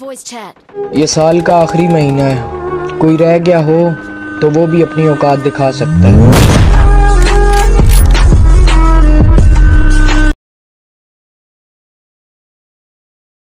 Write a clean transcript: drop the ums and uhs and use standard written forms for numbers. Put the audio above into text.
Voice chat. ये साल का आखिरी महीना है, कोई रह गया हो तो वो भी अपनी औकात दिखा सकता है।